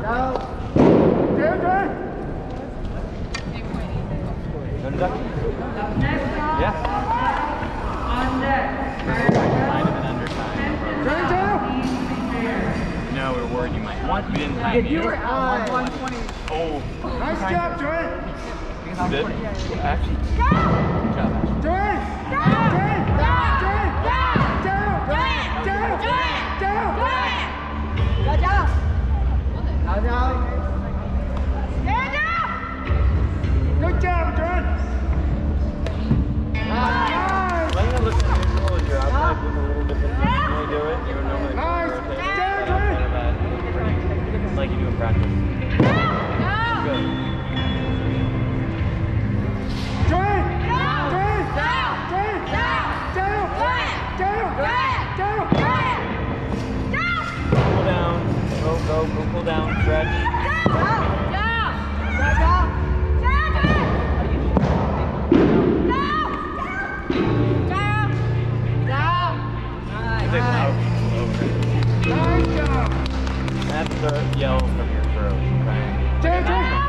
Yeah. On deck. Might have been under time. No, we were worried you might. We didn't time You were on 120. Oh. Nice job, Jordan. Good. Actually. Good job, Ashley. Jordan. Good job, Jordan. Letting it look neutral as you're outside doing a little different than you normally do it. You would normally it's like you do in practice. Good. Pull down. Go, pull down, stretch. That's the yell from your throat.